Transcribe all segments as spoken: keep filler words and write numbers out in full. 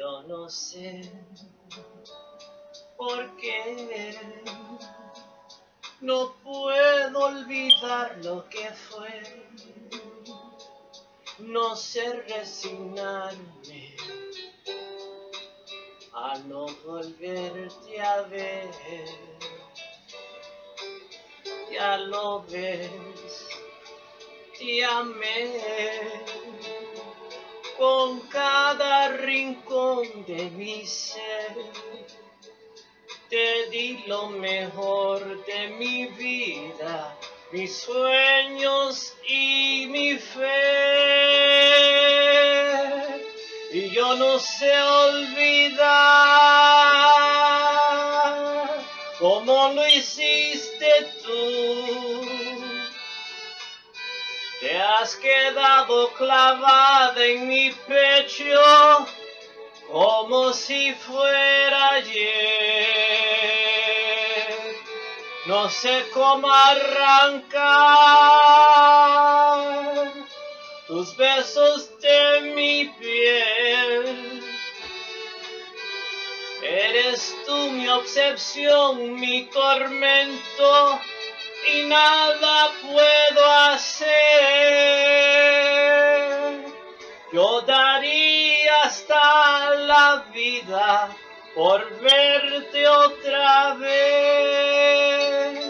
Yo no sé por qué no puedo olvidar lo que fue. No sé resignarme a no volverte a ver. Ya lo ves, te amé con cada rincón de mi ser. Te di lo mejor de mi vida, mis sueños y mi fe. Y yo no sé olvidar como lo hiciste tú. Te has quedado clavada en mi pecho como si fuera ayer. No sé cómo arrancar tus besos de mi piel. Eres tú mi obsesión, mi tormento, y nada puedo hacer. Yo daría hasta la vida por verte otra vez.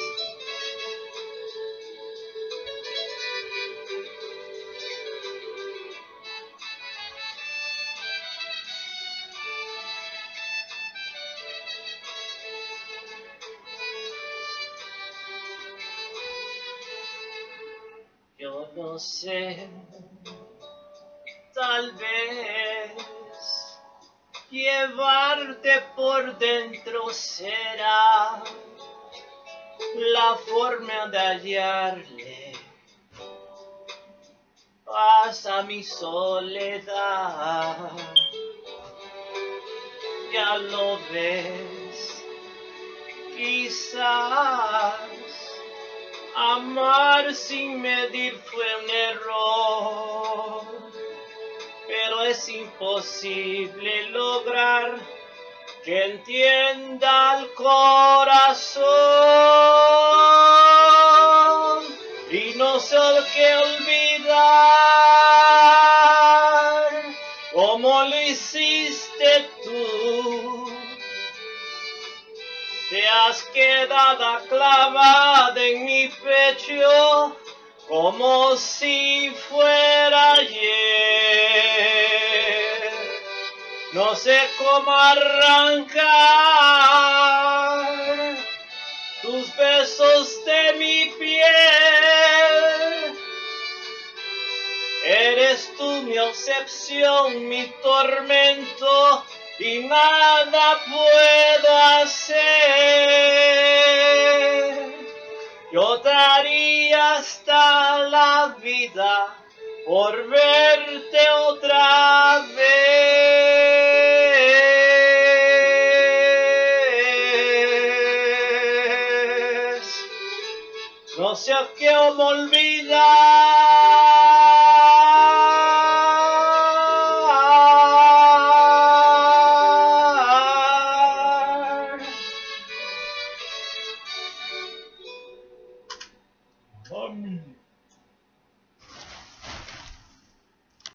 Yo no sé, tal vez llevarte por dentro será la forma de hallarle paz a mi soledad. Ya lo ves, quizás amar sin medir fue un error, pero es imposible lograr que entienda el corazón. Y no sé qué olvidar como lo hiciste tú. Te has quedado clavada en mi pecho como si fuera ayer. No sé cómo arrancar tus besos de mi piel. Eres tú mi obsesión, mi tormento, y nada puedo hacer. Yo daría hasta la vida por verte otra vez. No sé cómo olvidar Mami.